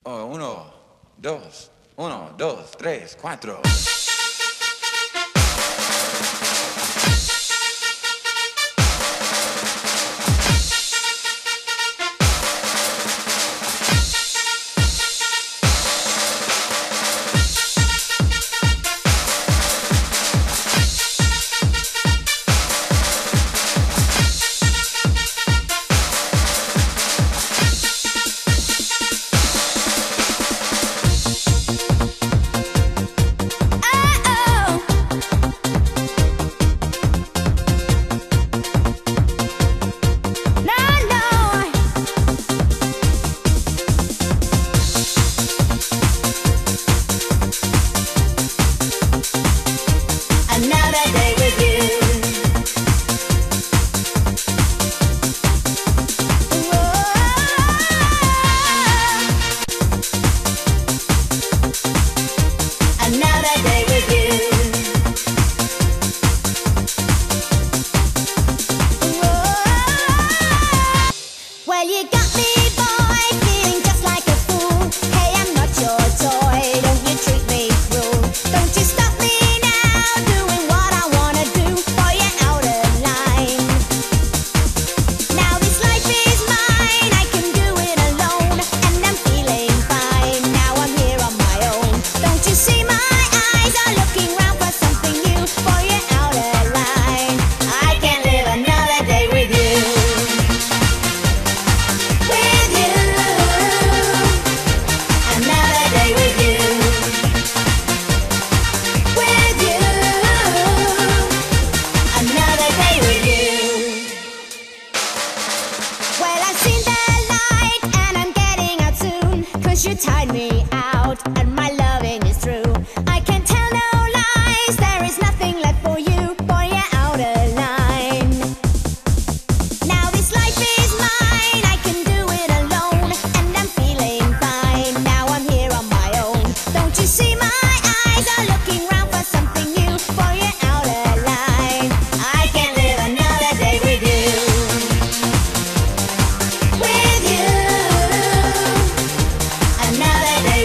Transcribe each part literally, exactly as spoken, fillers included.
Oh, uno, dos, uno, dos, tres, cuatro. Well, you got me, boy, feeling just like a fool. Hey, I'm not your toy, don't you treat me cruel. Don't you stop me now, doing what I wanna do, boy, you're out of line. Now this life is mine, I can do it alone, and I'm feeling fine, now I'm here on my own. Don't you see my eyes are looking round for something new, boy, you're out of line. I can't live another day with you. You tied me out, and my loving is true. I can't tell no lies, there is nothing left for you, boy, you're out of line. Now this life is mine, I can do it alone, and I'm feeling fine, now I'm here on my own. Don't you see my eyes are looking round for something new, boy, you're out of line. I can't live another day with you. With you. Another day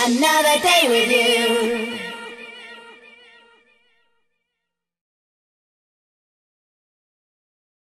another day with you.